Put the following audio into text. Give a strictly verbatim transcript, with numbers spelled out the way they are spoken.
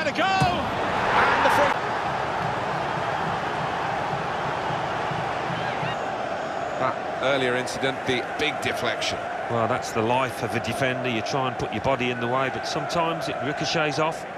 to go! And the free... That earlier incident, the big deflection. Well, that's the life of a defender. You try and put your body in the way, but sometimes it ricochets off.